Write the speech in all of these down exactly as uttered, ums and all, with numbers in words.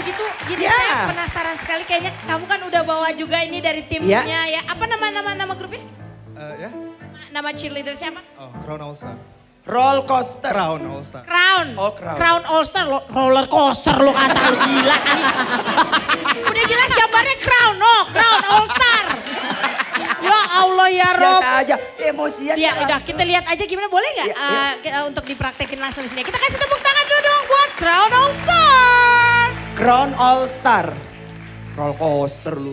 begitu, gini Ya. saya penasaran sekali. Kayaknya kamu kan udah bawa juga ini dari timnya ya. Apa nama-nama nama grupnya? Eh, ya? Nama cheerleader siapa? Oh, Crown All Star. Roll coaster. Crown All Star. Crown. Oh, Crown. Crown All Star, lo- roller coaster lo kata lo gila kali. Udah jelas gambarnya Crown, no, Crown All Star. Ya Allah ya Rob. Biasa aja, emosian. Ya udah kita lihat aja gimana, boleh nggak Ya, eh, kita- untuk dipraktekin langsung di sini. Kita kasih tepuk tangan dulu dong buat Crown All Star. Crown All Star. Roll coaster lu.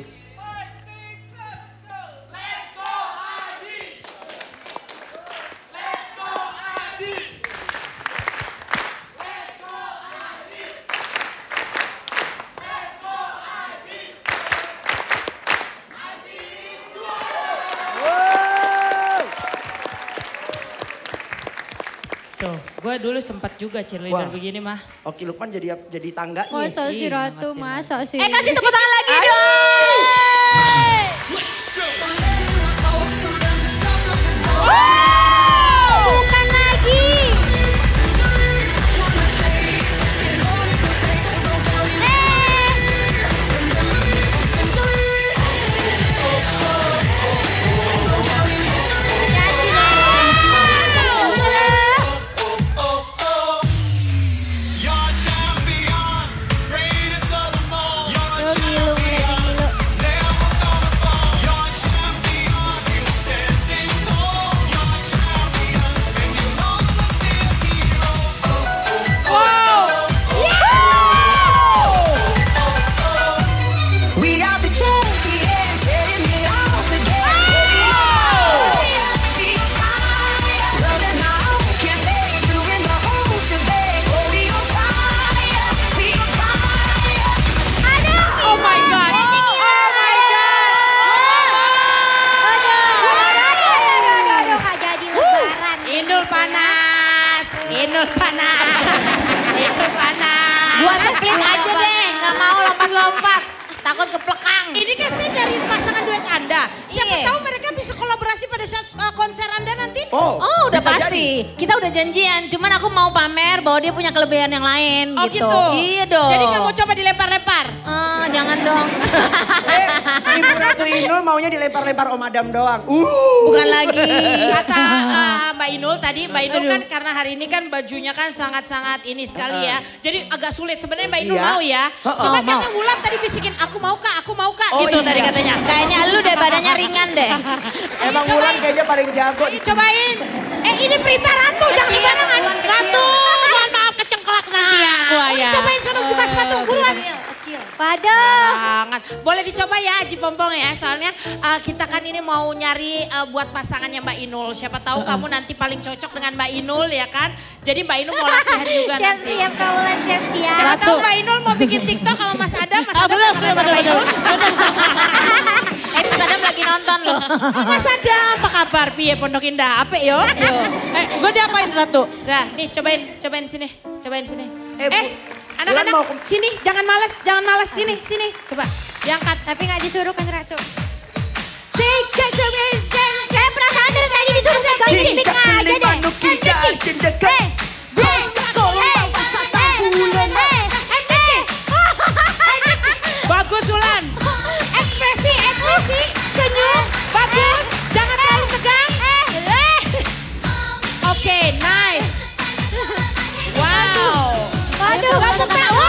Tuh, gue dulu sempat juga cheerleader Wah. begini mah. Oke, Lukman jadi jadi tangganya. Masa sih Ih, Ratu, ngerti masa sih. Eh kasih tepuk tangan lagi dong. Bukan lagi. You're champion, greatest of them all. You're Yo, ngilu, mulai ngilu. never gonna fall. You're champion, still standing tall. You're champion, and you'll always be a hero. We are the champions, setting it all together. We on fire, running out, can't take through in the whole shebang. Oh, we on fire, we on fire. Oh my God. Oh my God. Aduh, aduh, gak jadi lebaran. Indul panas. Indul panas. Indul panas. Gua split aja deh, nggak mau lompat-lompat. Takut keplekang. Ini kan saya nyariin pasangan duet Anda. Siapa Iya. tahu mereka bisa kolaborasi pada saat uh, konser Anda nanti. Oh, Oh udah bisa pasti. Kita udah janjian. Cuman aku mau pamer bahwa dia punya kelebihan yang lain Oh gitu. gitu. Iya dong. Jadi nggak mau coba dilempar-lempar. Eh, jangan dong. Eh, Ibu Ratu Inul maunya dilempar-lempar Om Adam doang. Uh. Bukan lagi. Kata uh, Mbak Inul tadi, Mbak Inul Aduh. kan karena hari ini kan bajunya kan sangat-sangat ini sekali ya. Jadi agak sulit sebenarnya Mbak Inul Iya. mau ya. Heeh. Cuma Oh, mau. kata Wulan tadi bisikin aku mau kak, aku mau kak Oh, gitu iya. tadi katanya. Kayaknya lu deh badannya ringan deh. Emang Cobain. Wulan kayaknya paling jago. Ayo cobain. Eh ini Prita Ratu, jangan sembarangan. Ratu, mohon maaf kecengklak nanti ya. Gua Ini ya. cobain sono buka sepatu, buruan. Waduh. Jangan. Boleh dicoba ya Haji Pompong ya. Soalnya uh, kita kan ini mau nyari uh, buat pasangannya Mbak Inul. Siapa tahu kamu nanti paling cocok dengan Mbak Inul ya kan. Jadi Mbak Inul mau latihan juga nanti. Siap-siap Kaulan, siap-siap. Siapa tahu Mbak Inul mau bikin TikTok sama Mas Adam. Mas Ah, Adam bener, mau bener, lempar bener, Mbak Inul. Eh, Mas Adam lagi nonton loh. Mas Adam apa kabar? Piye Pondok Indah? Apik yo. Yo. Eh, gue diapain Ratu? Nah, nih cobain, cobain sini. Cobain sini. Eh, Bu, Eh, anak-anak Bulan mau ke- sini, jangan males, jangan males sini, sini. Coba diangkat. Tapi gak disuruh kan Ratu. Tiga generation. Saya perasaan dari tadi disuruh saya ganti mic aja deh. manuk kijang cendekat. Eh, eh, Bagus Ulan. Ekspresi, ekspresi, senyum, bagus. Jangan terlalu tegang. Eh. Oke, nice. Wow. Waduh, Tepuk tangan. Wow.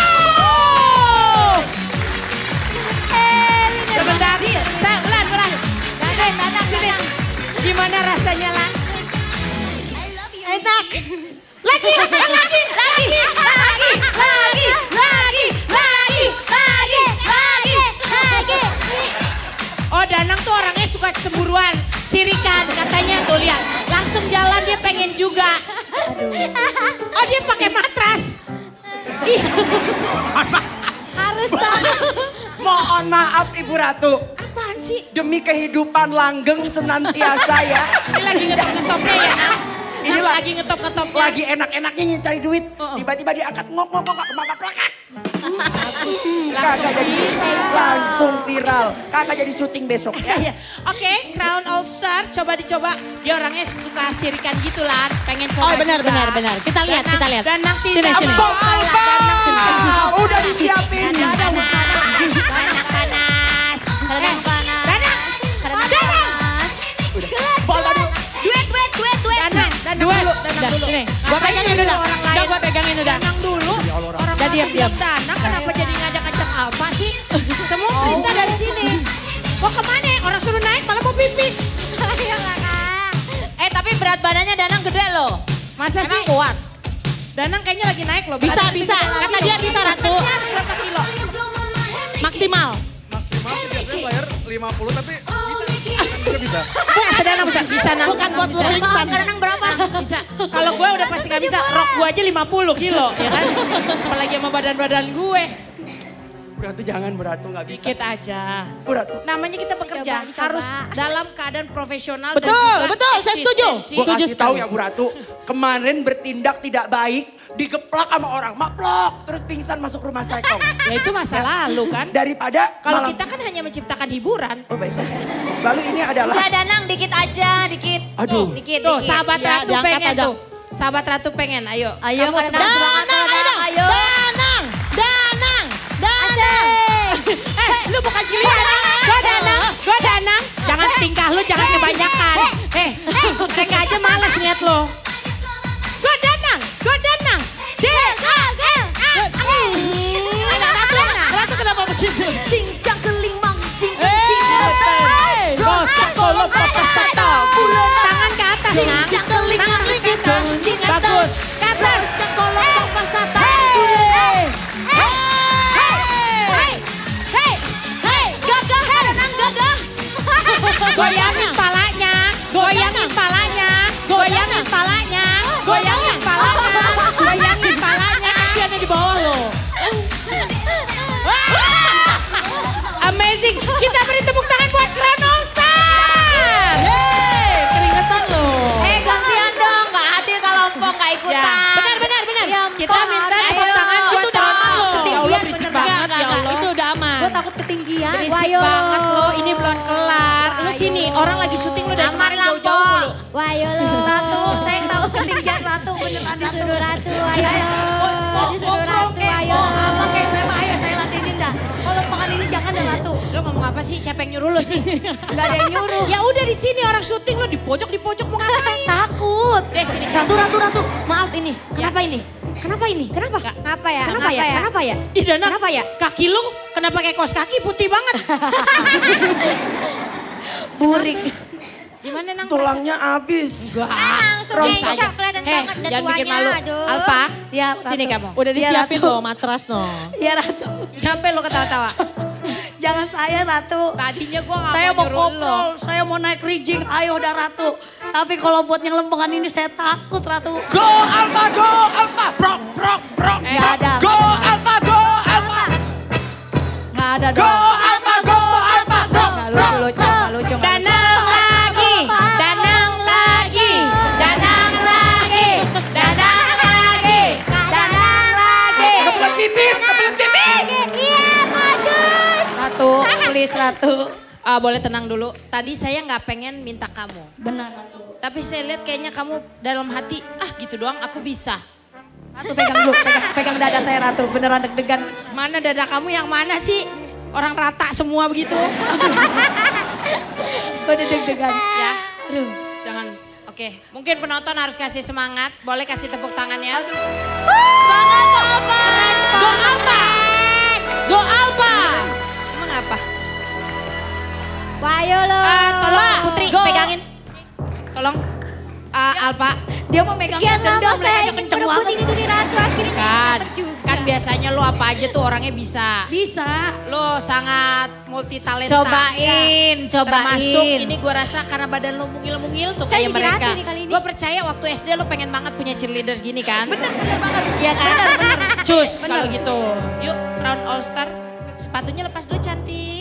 Eh, Sebentar. Sa- Ulan, Ulan. Dadang, dadang, dadang. Gimana rasanya, Lan? Enak. Lagi, lagi, lagi, lagi, lagi, lagi, lagi, lagi, lagi, lagi. Oh Danang tuh orangnya suka cemburuan, sirikan katanya tuh lihat. Langsung jalan dia pengen juga. Oh dia pakai matras. Ih, harus banget. Mohon maaf Ibu Ratu. apaan sih? Demi kehidupan langgeng senantiasa ya. Ini lagi ngetop-ngetopnya ya. Nah. Ini Nah, lah- lagi ngetop-ngetopnya. Lagi enak-enaknya nyari duit. Oh. Tiba-tiba diangkat ngok ngok ngok ngok, ngok, ngok, ngok, ngok. Kakak jadi langsung viral. Kakak jadi syuting besok ya. Iya. Oke, Crown All Star coba dicoba. Dia orangnya suka sirikan gitu lah, pengen coba. Oh benar juga. benar benar. Kita lihat Danang- kita lihat. Danang Sini, tidak sini. mau kalah. Ah, udah disiapin. Panas, panas, panas. Kadang panas. Danang, Kadang Danang. panas. Bal tadi. Duet, duet, duet, duet. Danang, Danang Dua. dulu, Danang dulu. Ini. Gua Ngapain pegangin nyuruh udah. orang lain? Udah gua pegangin udah. Danang dulu. Orang Udah, diam, diam. Danang kenapa jadi ngajak-ngajak Alfa sih? Semua perintah dari sini. Mau kemana? Orang suruh naik malah mau pipis. Ayolah, Kak. Eh tapi berat badannya Danang gede loh. Masa Emang sih? kuat? Danang kayaknya lagi naik loh. Bisa, beratnya bisa. tiga lagi Kata loh. dia bisa, Ratu. Batasnya harus berapa kilo? Maksimal. Maksimal sih biasanya bayar lima puluh tapi bisa. Bisa bisa. Bisa Danang bisa. Bisa Nang. Bukan buat bisa. lu instan. Kadang berapa? Bisa. Kalau gue udah pasti gak bisa. Rok gue aja lima puluh kilo ya kan. Apalagi sama badan-badan gue. Beratu jangan beratu nggak bisa. Dikit aja. Beratu. Namanya kita bekerja Coba, coba. harus dalam keadaan profesional Betul, dan juga betul, saya setuju. eksistensi. Gue Setuju kasih tahu sekali. ya Bu Ratu, kemarin bertindak tidak baik, digeplak sama orang, maplok, terus pingsan masuk rumah sakit. Ya itu masa lalu kan. Daripada Kalau malam- kita kan hanya menciptakan hiburan. Oh baik. Lalu ini adalah, Udah Danang, dikit aja, dikit. aduh, Dikit, Tuh dikit. sahabat Ya, Ratu diangkat pengen ada. tuh. Sahabat Ratu pengen, ayo. Ayo, Kamu Kak sebelah- Danang. Danang, Danang, ayo. ayo. Danang, Danang, Danang. Eh, lu bukan giliran. Gue Danang, gue Danang. Jangan tingkah lu, jangan kebanyakan. Eh, mereka aja males lihat lo. Gue Danang, gue Danang. D A N A N. Ratu, Ratu kenapa begitu? Cincang kelimang, cincang, Eh, cincang. eh, Gosak kolom potos satu. Tangan ke atas, Nang. Cincang kelimang, cincang, cincang. Bagus. Ke atas. Gosak kolom potos satu. Hey. Hey, hey, hey, gagah, Danang gagah. Goyangin palanya, goyangin palanya, goyangin palanya, goyangin palanya, goyangin palanya. Kasiannya di bawah loh. Amazing. Kita beri tepuk tangan buat Crown All Star. Yeay, keringetan loh. Eh, gantian dong, nggak hadir kalau Empok nggak ikutan. Ya, Benar, benar, benar. Ya, Kita Empok, minta ayo. tepuk tangan buat Itu udah Crown aman lo. loh. Ya Allah Ketinggian berisik beneran. banget ya Enggak, Allah. itu udah aman. Gue takut ketinggian. Berisik Wayo. banget lo, ini belum kelar. Lu Wayo. sini, orang lagi syuting lu dari Aman kemarin lah, jauh-jauh Pok. mulu. Wayo lo. Ratu, saya tahu ketinggian Ratu beneran disuruh Ratu. Wayo lo. Disuruh Ratu, wayo. Apa kayak saya mah ayo saya latinin dah. Kalau makan ini jangan dah Ratu. Lu ngomong apa sih? Siapa yang nyuruh lu sih? Enggak ada yang nyuruh. Ya udah di sini orang syuting lu di pojok di pojok mau ngapain? Takut. Deh sini. Ratu, Ratu, Ratu. Maaf ini. Kenapa ini? Kenapa ini? Kenapa? Kenapa ya? Kenapa ya? Kenapa ya? Ih Danang, Kenapa ya? kaki lu kenapa kayak kaos kaki putih banget? Burik. Gimana Nang? tulangnya habis. Enggak. Langsung Terus kayak aja. kelihatan Heh, banget dah jangan bikin tuanya, malu. aduh. Alpa, Ya, sini Ratu. kamu. Udah Ya, disiapin Ratu. loh matras no. Iya Ratu. Kenapa lu ketawa-tawa? Jangan saya Ratu. Tadinya gua gak Saya mau nyuruh lo. koprol, saya mau naik rijing, ayo dah Ratu. Tapi kalau buat yang lempengan ini saya takut Ratu. Go Alfa, go Alfa, brok, brok, brok. Nggak ada. Go Alfa, go Alfa, Nggak ada go Alfa, go Alfa, brok, Nggak brok. lucu, lucu, nggak lucu. nggak lucu. Danang lagi, danang lagi, danang lagi, danang lagi. Danang lagi. Kebelet titis, kebelet titis. Iya, bagus. Ratu, please Ratu. Ah, boleh tenang dulu. Tadi saya nggak pengen minta kamu. Benar Ratu. Tapi saya lihat kayaknya kamu dalam hati, ah gitu doang aku bisa. Ratu pegang dulu, pegang, pegang dada saya Ratu, beneran deg-degan. Mana dada kamu yang mana sih? Orang rata semua begitu. Udah deg-degan. Ya, Aduh. jangan. Oke, mungkin penonton harus kasih semangat. Boleh kasih tepuk tangannya. Semangat Papa. Go Alpa. Go Alpa. Emang apa? Wayo lo. Ah, tolong Pak, Putri go. pegangin. Tolong. Ah, Alpa. Dia mau megang Sekian lama gendong, saya mereka kenceng merebut banget. ini tuh di Ratu, akhirnya Kan, dapet juga. kan biasanya lo apa aja tuh orangnya bisa. Bisa. Lo sangat multi talenta. Cobain, Termasuk cobain. ini gue rasa karena badan lo mungil-mungil tuh Saya kayak jadi mereka. rapi nih kali ini. Gue percaya waktu S D lo pengen banget punya cheerleaders gini kan. Bener, bener banget. Iya kan? Cus Bener. kalau gitu. Yuk Crown All Star. Sepatunya lepas dulu cantik.